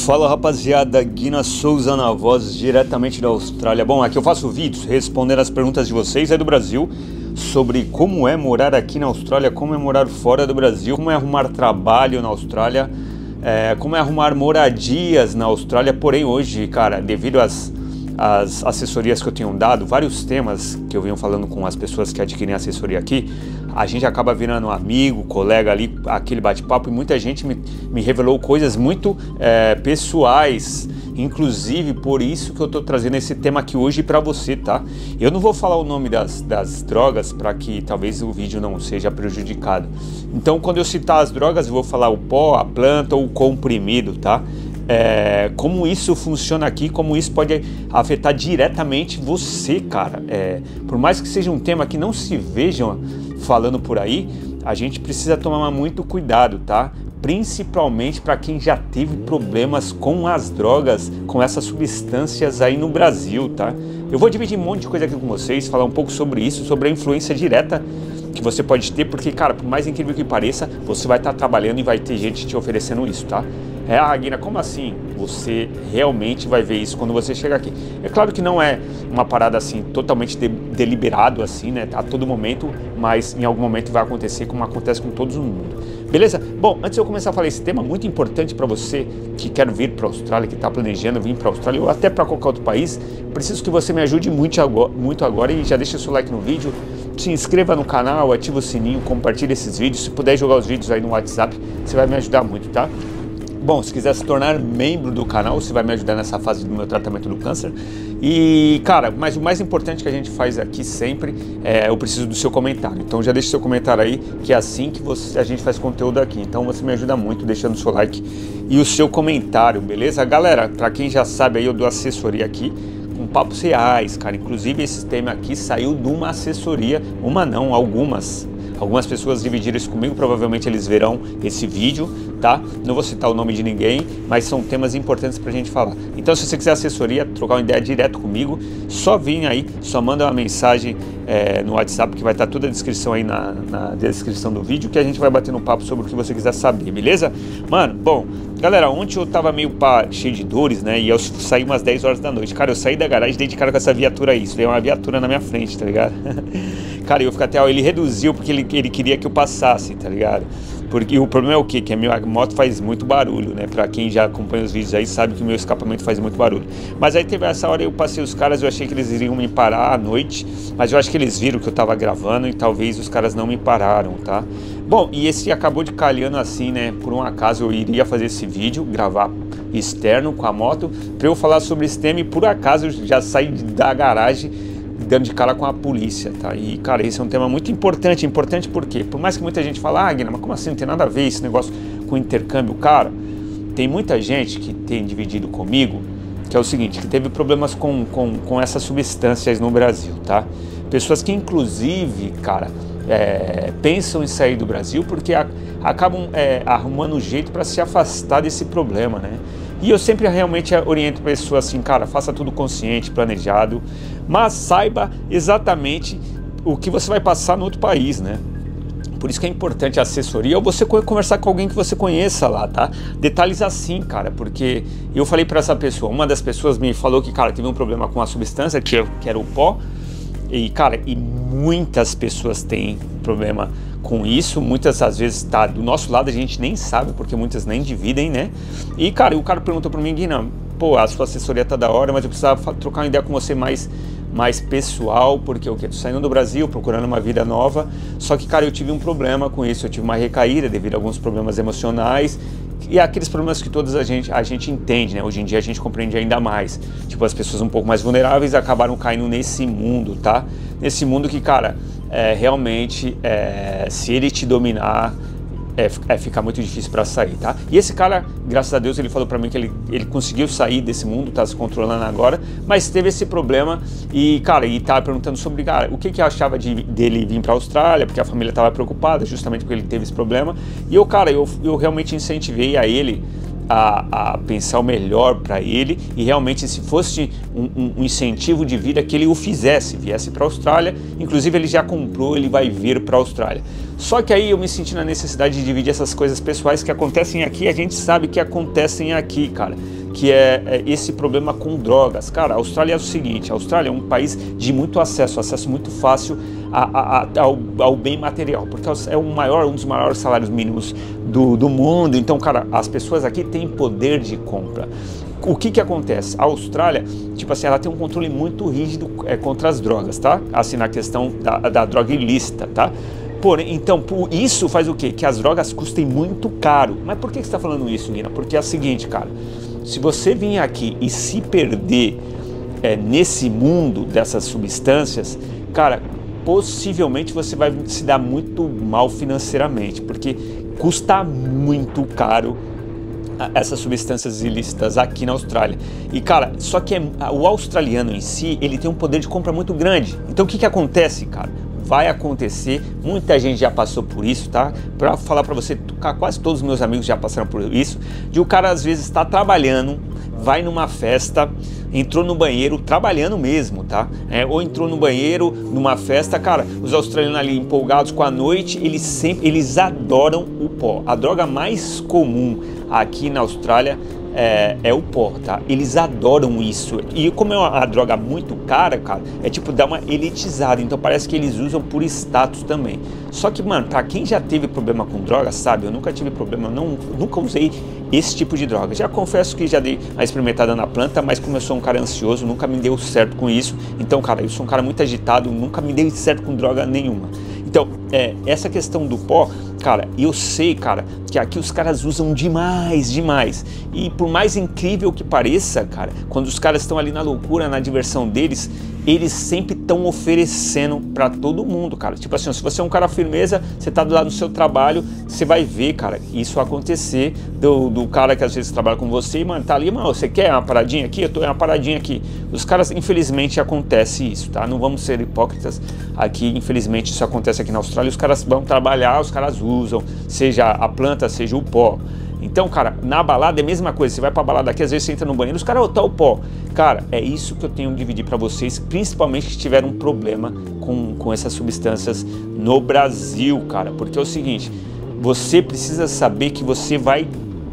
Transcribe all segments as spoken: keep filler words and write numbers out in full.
Fala rapaziada, Guina Souza na voz, diretamente da Austrália. Bom, aqui eu faço vídeos respondendo as perguntas de vocês aí do Brasil sobre como é morar aqui na Austrália, como é morar fora do Brasil, como é arrumar trabalho na Austrália, é, como é arrumar moradias na Austrália. Porém hoje, cara, devido às, às assessorias que eu tenho dado, vários temas que eu venho falando com as pessoas que adquirem assessoria aqui, a gente acaba virando um amigo, colega ali, aquele bate-papo, e muita gente me, me revelou coisas muito é, pessoais, inclusive por isso que eu tô trazendo esse tema aqui hoje para você, tá? Eu não vou falar o nome das, das drogas para que talvez o vídeo não seja prejudicado. Então, quando eu citar as drogas, eu vou falar o pó, a planta ou o comprimido, tá? É, como isso funciona aqui, como isso pode afetar diretamente você, cara. É, por mais que seja um tema que não se vejam falando por aí, a gente precisa tomar muito cuidado, tá? Principalmente para quem já teve problemas com as drogas, com essas substâncias aí no Brasil, tá? Eu vou dividir um monte de coisa aqui com vocês, falar um pouco sobre isso, sobre a influência direta que você pode ter, porque, cara, por mais incrível que pareça, você vai estar trabalhando e vai ter gente te oferecendo isso, tá? É, ah, Guina, como assim? Você realmente vai ver isso quando você chegar aqui. É claro que não é uma parada assim, totalmente de, deliberado assim, né? A todo momento, mas em algum momento vai acontecer como acontece com todo mundo. Beleza? Bom, antes de eu começar a falar esse tema muito importante para você que quer vir para a Austrália, que está planejando vir para a Austrália ou até para qualquer outro país, preciso que você me ajude muito agora, muito agora e já deixa o seu like no vídeo, se inscreva no canal, ativa o sininho, compartilhe esses vídeos. Se puder jogar os vídeos aí no WhatsApp, você vai me ajudar muito, tá? Bom, se quiser se tornar membro do canal, você vai me ajudar nessa fase do meu tratamento do câncer. E, cara, mas o mais importante que a gente faz aqui sempre é eu preciso do seu comentário. Então já deixa o seu comentário aí, que é assim que você, a gente faz conteúdo aqui. Então você me ajuda muito deixando o seu like e o seu comentário, beleza? Galera, pra quem já sabe aí, eu dou assessoria aqui com papos reais, cara. Inclusive esse tema aqui saiu de uma assessoria, uma não, algumas. Algumas pessoas dividiram isso comigo, provavelmente eles verão esse vídeo, tá? Não vou citar o nome de ninguém, mas são temas importantes pra gente falar. Então, se você quiser assessoria, trocar uma ideia direto comigo, só vem aí, só manda uma mensagem é, no WhatsApp, que vai estar toda a descrição aí na, na descrição do vídeo, que a gente vai bater no papo sobre o que você quiser saber, beleza? Mano, bom, galera, ontem eu tava meio pá, cheio de dores, né? E eu saí umas dez horas da noite. Cara, eu saí da garagem, dei de cara com essa viatura aí. Isso veio uma viatura na minha frente, tá ligado? Cara, eu fico até, ó, ele reduziu porque ele, ele queria que eu passasse, tá ligado? Porque o problema é o quê? Que a minha moto faz muito barulho, né? Pra quem já acompanha os vídeos aí, sabe que o meu escapamento faz muito barulho. Mas aí teve essa hora, eu passei os caras, eu achei que eles iriam me parar à noite, mas eu acho que eles viram que eu tava gravando e talvez os caras não me pararam, tá? Bom, e esse acabou de calhando assim, né? Por um acaso eu iria fazer esse vídeo, gravar externo com a moto, pra eu falar sobre esse tema, e por acaso eu já saí da garagem dando de cara com a polícia, tá? E, cara, esse é um tema muito importante. Importante por quê? Por mais que muita gente fale, ah, Guina, mas como assim? Não tem nada a ver esse negócio com intercâmbio. Cara, tem muita gente que tem dividido comigo, que é o seguinte, que teve problemas com, com, com essas substâncias no Brasil, tá? Pessoas que, inclusive, cara, é, pensam em sair do Brasil porque a, acabam é, arrumando um jeito para se afastar desse problema, né? E eu sempre realmente oriento a pessoa assim, cara, faça tudo consciente, planejado, mas saiba exatamente o que você vai passar no outro país, né? Por isso que é importante a assessoria, ou você conversar com alguém que você conheça lá, tá? Detalhes assim, cara, porque eu falei para essa pessoa, uma das pessoas me falou que, cara, teve um problema com a substância, que, que era o pó, e, cara, e muitas pessoas têm problema com isso, muitas às vezes tá do nosso lado, a gente nem sabe, porque muitas nem dividem, né? E, cara, o cara perguntou pra mim, Guina, pô, a sua assessoria tá da hora, mas eu precisava trocar uma ideia com você mais, mais pessoal, porque eu tô saindo do Brasil, procurando uma vida nova, só que, cara, eu tive um problema com isso, eu tive uma recaída devido a alguns problemas emocionais, e aqueles problemas que todos a gente, a gente entende, né? Hoje em dia a gente compreende ainda mais. Tipo, as pessoas um pouco mais vulneráveis acabaram caindo nesse mundo, tá? Nesse mundo que, cara, é, realmente, é, se ele te dominar, é, é ficar muito difícil para sair, tá? E esse cara, graças a Deus, ele falou para mim que ele, ele conseguiu sair desse mundo, tá se controlando agora, mas teve esse problema e, cara, e tava perguntando sobre, cara, o que que achava de, dele vir para a Austrália, porque a família tava preocupada, justamente porque ele teve esse problema. E eu, cara, eu, eu realmente incentivei a ele a, a pensar o melhor para ele e realmente se fosse um, um, um incentivo de vida que ele o fizesse, viesse para a Austrália, inclusive ele já comprou, ele vai vir para a Austrália. Só que aí eu me senti na necessidade de dividir essas coisas pessoais que acontecem aqui, a gente sabe que acontecem aqui, cara, que é, é esse problema com drogas. Cara, a Austrália é o seguinte, a Austrália é um país de muito acesso, acesso muito fácil a, a, a, ao, ao bem material, porque é o maior, um dos maiores salários mínimos do, do mundo, então, cara, as pessoas aqui têm poder de compra. O que que acontece? A Austrália, tipo assim, ela tem um controle muito rígido é, contra as drogas, tá? Assim, na questão da, da droga ilícita, tá? Porém, então, por isso faz o quê? Que as drogas custem muito caro. Mas por que você está falando isso, Nina? Porque é o seguinte, cara, se você vir aqui e se perder é, nesse mundo dessas substâncias, cara, possivelmente você vai se dar muito mal financeiramente, porque custa muito caro essas substâncias ilícitas aqui na Austrália. E cara, só que é, o australiano em si, ele tem um poder de compra muito grande. Então o que que acontece, cara? Vai acontecer, muita gente já passou por isso, tá? Para falar para você, quase todos os meus amigos já passaram por isso, de o cara às vezes está trabalhando, vai numa festa, entrou no banheiro, trabalhando mesmo, tá? É, ou entrou no banheiro, numa festa, cara, os australianos ali empolgados com a noite, eles sempre, eles adoram o pó. A droga mais comum aqui na Austrália É, é o pó, tá? Eles adoram isso. E como é uma, uma droga muito cara, cara, é tipo dar uma elitizada. Então parece que eles usam por status também. Só que, mano, pra quem já teve problema com droga, sabe? Eu nunca tive problema, eu não, nunca usei esse tipo de droga. Já confesso que já dei a experimentada na planta, mas como eu sou um cara ansioso, nunca me deu certo com isso. Então, cara, eu sou um cara muito agitado, nunca me dei certo com droga nenhuma. Então, é, essa questão do pó, cara, eu sei, cara, que aqui os caras usam demais, demais. E por mais incrível que pareça, cara, quando os caras estão ali na loucura, na diversão deles, eles sempre estão oferecendo pra todo mundo, cara. Tipo assim, se você é um cara firmeza, você tá lá no seu trabalho, você vai ver, cara, isso acontecer do, do cara que às vezes trabalha com você e, mano, tá ali, mano, você quer uma paradinha aqui? Eu tô uma paradinha aqui. Os caras, infelizmente, acontece isso, tá? Não vamos ser hipócritas aqui, infelizmente, isso acontece aqui na Austrália. Os caras vão trabalhar, os caras usam, seja a planta, seja o pó. Então, cara, na balada é a mesma coisa. Você vai pra balada aqui, às vezes você entra no banheiro, os caras, oh, tá o pó. Cara, é isso que eu tenho que dividir pra vocês, principalmente que tiveram um problema com, com essas substâncias no Brasil, cara. Porque é o seguinte, você precisa saber que você vai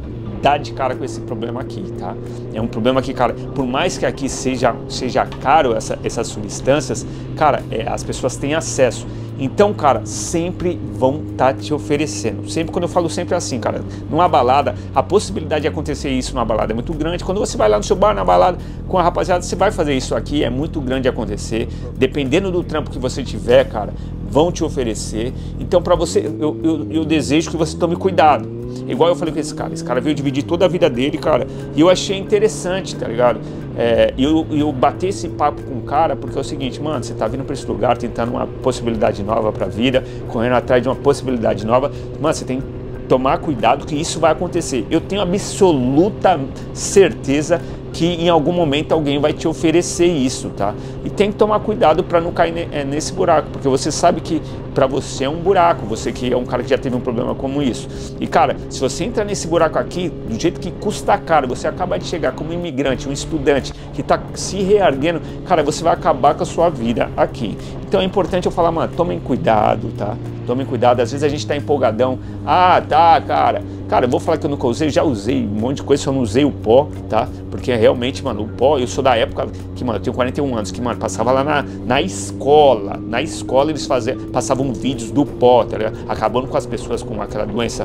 dar de cara com esse problema aqui, tá? É um problema que, cara, por mais que aqui seja, seja caro essa, essas substâncias, cara, é, as pessoas têm acesso. Então, cara, sempre vão estar tá te oferecendo. Sempre, quando eu falo sempre assim, cara, numa balada, a possibilidade de acontecer isso numa balada é muito grande. Quando você vai lá no seu bar, na balada, com a rapaziada, você vai fazer isso aqui, é muito grande de acontecer. Dependendo do trampo que você tiver, cara, vão te oferecer. Então, para você, eu, eu, eu desejo que você tome cuidado. Igual eu falei com esse cara, esse cara veio dividir toda a vida dele, cara, e eu achei interessante, tá ligado? É, eu, eu bati esse papo com o cara porque é o seguinte, mano, você tá vindo pra esse lugar tentando uma possibilidade nova pra vida, correndo atrás de uma possibilidade nova, mano, você tem que tomar cuidado que isso vai acontecer. Eu tenho absoluta certeza que em algum momento alguém vai te oferecer isso, tá? E tem que tomar cuidado para não cair nesse buraco, porque você sabe que para você é um buraco, você que é um cara que já teve um problema como isso. E cara, se você entra nesse buraco aqui, do jeito que custa caro, você acaba de chegar como imigrante, um estudante que tá se reerguendo, cara, você vai acabar com a sua vida aqui. Então é importante eu falar, mano, tomem cuidado, tá? Tomem cuidado, às vezes a gente tá empolgadão. Ah, tá, cara. Cara, eu vou falar que eu nunca usei, já usei um monte de coisa, só não usei o pó, tá? Porque realmente, mano, o pó, eu sou da época que, mano, eu tenho quarenta e um anos, que, mano, passava lá na, na escola, na escola eles faziam, passavam vídeos do pó, tá ligado? Acabando com as pessoas com aquela doença,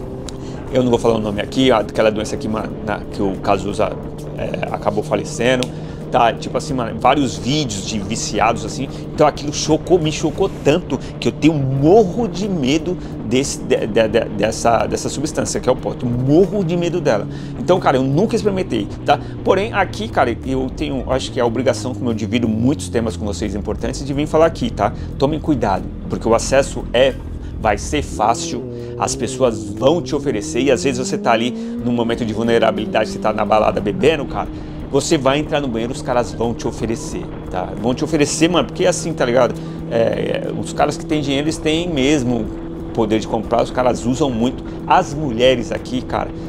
eu não vou falar o nome aqui, aquela doença que, mano, na, que o Cazuza é, acabou falecendo. Tá, tipo assim, mano, vários vídeos de viciados assim, então aquilo chocou, me chocou tanto que eu tenho morro de medo desse, de, de, de, dessa, dessa substância que é o pó, eu morro de medo dela. Então, cara, eu nunca experimentei, tá? Porém, aqui, cara, eu tenho, acho que é a obrigação, como eu divido muitos temas com vocês importantes, de vir falar aqui, tá? Tomem cuidado, porque o acesso é, vai ser fácil, as pessoas vão te oferecer e às vezes você tá ali num momento de vulnerabilidade, você tá na balada bebendo, cara, você vai entrar no banheiro, os caras vão te oferecer, tá? Vão te oferecer, mano, porque é assim, tá ligado? É, os caras que têm dinheiro, eles têm mesmo poder de comprar, os caras usam muito. As mulheres aqui, cara,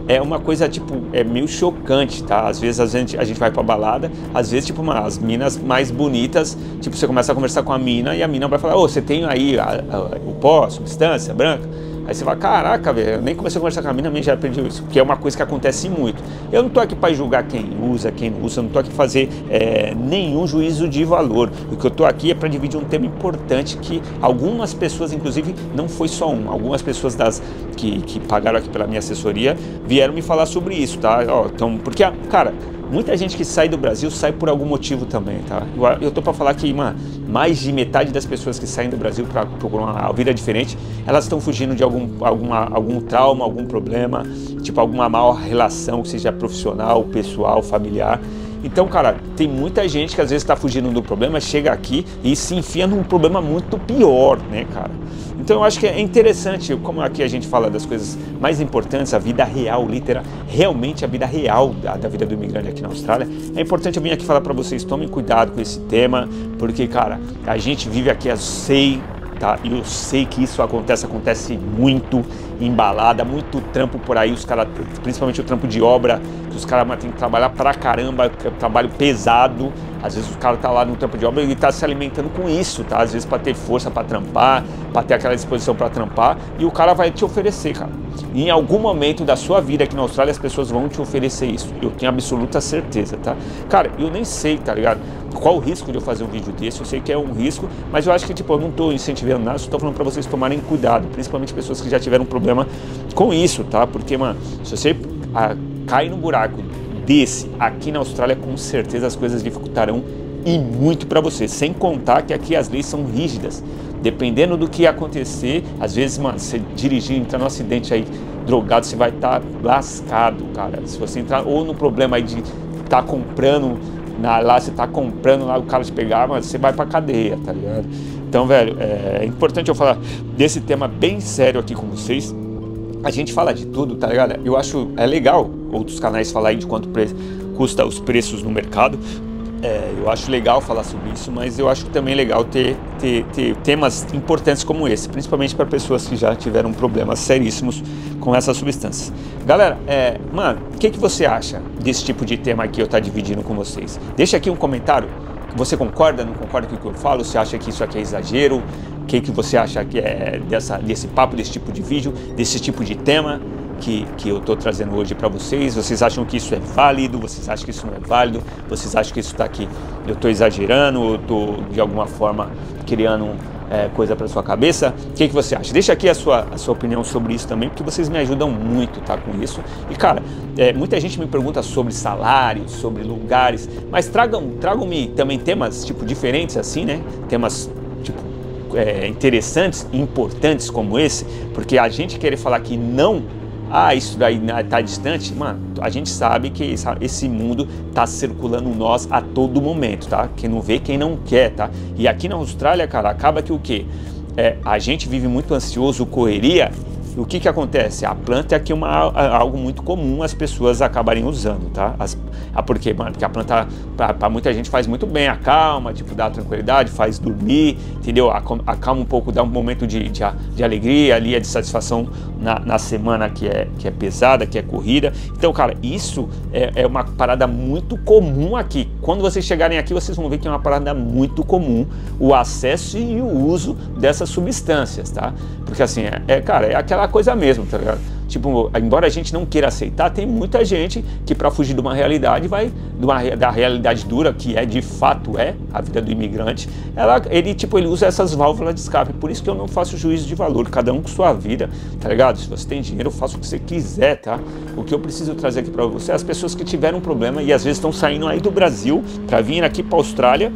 é uma coisa, tipo, é meio chocante, tá? Às vezes a gente, a gente vai pra balada, às vezes, tipo, uma, as minas mais bonitas, tipo, você começa a conversar com a mina e a mina vai falar, ô, você tem aí a, a, o pó, a substância branca? Aí você fala, caraca, velho, eu nem comecei a conversar com a mina, a mina já aprendeu isso, porque é uma coisa que acontece muito. Eu não tô aqui para julgar quem usa, quem não usa, eu não tô aqui para fazer é, nenhum juízo de valor. O que eu tô aqui é para dividir um tema importante que algumas pessoas, inclusive, não foi só um, algumas pessoas das que, que pagaram aqui pela minha assessoria vieram me falar sobre isso, tá? Ó, então, porque, cara, muita gente que sai do Brasil sai por algum motivo também, tá? Eu, eu tô para falar que, mano, mais de metade das pessoas que saem do Brasil para procurar uma vida diferente, elas estão fugindo de algum, alguma, algum trauma, algum problema, tipo alguma mal relação, que seja profissional, pessoal, familiar. Então, cara, tem muita gente que às vezes está fugindo do problema, chega aqui e se enfia num problema muito pior, né, cara? Então eu acho que é interessante, como aqui a gente fala das coisas mais importantes, a vida real, literal, realmente a vida real da, da vida do imigrante aqui na Austrália, é importante eu vir aqui falar para vocês, tomem cuidado com esse tema, porque, cara, a gente vive aqui, eu sei, tá? E eu sei que isso acontece, acontece muito embalada, muito trampo por aí, os caras, principalmente o trampo de obra, que os caras têm que trabalhar pra caramba, é trabalho pesado, às vezes o cara tá lá no trampo de obra e tá se alimentando com isso, tá? Às vezes para ter força para trampar, para ter aquela disposição para trampar, e o cara vai te oferecer, cara. E em algum momento da sua vida aqui na Austrália as pessoas vão te oferecer isso, eu tenho absoluta certeza, tá? Cara, eu nem sei, tá ligado? Qual o risco de eu fazer um vídeo desse? Eu sei que é um risco, mas eu acho que, tipo, eu não tô incentivando nada, só tô falando para vocês tomarem cuidado, principalmente pessoas que já tiveram um problema com isso, tá? Porque, mano, se você ah, cai no buraco desse aqui na Austrália, com certeza as coisas dificultarão e muito para você, sem contar que aqui as leis são rígidas, dependendo do que acontecer, às vezes, mano, você dirigir, entrar num acidente aí, drogado, você vai estar tá lascado, cara, se você entrar ou no problema aí de estar tá comprando, na, lá você tá comprando lá, o cara te pegar, mas você vai pra cadeia, tá ligado? Então, velho, é importante eu falar desse tema bem sério aqui com vocês. A gente fala de tudo, tá ligado? Eu acho, é legal outros canais falar aí de quanto pre custa os preços no mercado. É, eu acho legal falar sobre isso, mas eu acho também legal ter, ter, ter temas importantes como esse, principalmente para pessoas que já tiveram problemas seríssimos com essas substâncias. Galera, é, mano, o que, que você acha desse tipo de tema aqui eu estar dividindo com vocês? Deixa aqui um comentário. Você concorda, não concorda com o que eu falo? Você acha que isso aqui é exagero? O que, que você acha que é dessa, desse papo, desse tipo de vídeo, desse tipo de tema que, que eu estou trazendo hoje para vocês? Vocês acham que isso é válido? Vocês acham que isso não é válido? Vocês acham que isso está aqui, eu estou exagerando? Ou estou de alguma forma criando é, coisa para sua cabeça? O que, que você acha? Deixa aqui a sua, a sua opinião sobre isso também, porque vocês me ajudam muito, tá, com isso. E, cara, é, muita gente me pergunta sobre salários, sobre lugares, mas tragam, tragam-me também temas, tipo, diferentes assim, né? Temas, tipo, é, interessantes e importantes como esse, porque a gente querer falar que não, ah, isso daí tá distante, mano, a gente sabe que esse mundo tá circulando nós a todo momento, tá? Quem não vê, quem não quer, tá? E aqui na Austrália, cara, acaba que o quê? É, a gente vive muito ansioso, correria. O que que acontece? A planta é aqui uma, algo muito comum as pessoas acabarem usando, tá? As, ah, por quê, mano? Porque a planta, para muita gente, faz muito bem, acalma, tipo, dá tranquilidade, faz dormir, entendeu? Acalma um pouco, dá um momento de, de, de alegria ali, de satisfação na, na semana que é, que é pesada, que é corrida. Então, cara, isso é, é uma parada muito comum aqui. Quando vocês chegarem aqui, vocês vão ver que é uma parada muito comum o acesso e o uso dessas substâncias, tá? Porque assim, é, é cara, é aquela coisa mesmo, tá ligado? Tipo, embora a gente não queira aceitar, tem muita gente que para fugir de uma realidade vai, de uma, da realidade dura, que é de fato é a vida do imigrante, ela, ele, tipo, ele usa essas válvulas de escape. Por isso que eu não faço juízo de valor, cada um com sua vida, tá ligado? Se você tem dinheiro, faça o que você quiser, tá? O que eu preciso trazer aqui para você é as pessoas que tiveram um problema e às vezes estão saindo aí do Brasil para vir aqui para a Austrália,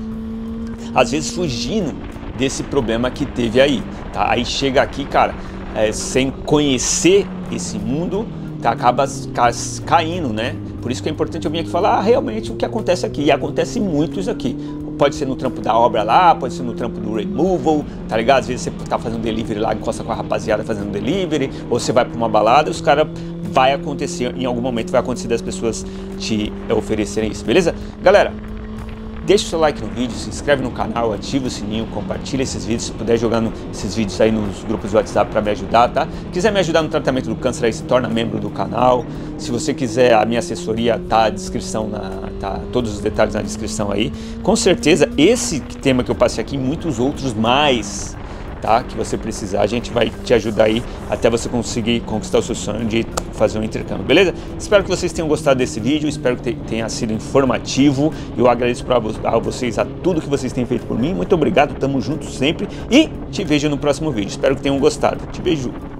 às vezes fugindo desse problema que teve aí, tá? Aí chega aqui, cara, é, sem conhecer esse mundo, tá, acaba ca caindo, né? Por isso que é importante eu vir aqui falar ah, realmente o que acontece aqui, e acontece muito isso aqui. Pode ser no trampo da obra lá, pode ser no trampo do removal, tá ligado? Às vezes você tá fazendo delivery lá, encosta com a rapaziada fazendo delivery, ou você vai para uma balada e os caras vai acontecer, em algum momento vai acontecer das pessoas te oferecerem isso, beleza? Galera, deixa o seu like no vídeo, se inscreve no canal, ativa o sininho, compartilha esses vídeos, se puder jogar no, esses vídeos aí nos grupos do WhatsApp para me ajudar, tá? Quiser me ajudar no tratamento do câncer aí, se torna membro do canal. Se você quiser, a minha assessoria tá, a descrição na, tá todos os detalhes na descrição aí. Com certeza, esse tema que eu passei aqui e muitos outros mais, tá? Que você precisar, a gente vai te ajudar aí até você conseguir conquistar o seu sonho de fazer um intercâmbio, beleza? Espero que vocês tenham gostado desse vídeo, espero que tenha sido informativo. Eu agradeço pra, a vocês a tudo que vocês têm feito por mim. Muito obrigado, tamo junto sempre e te vejo no próximo vídeo. Espero que tenham gostado. Te vejo.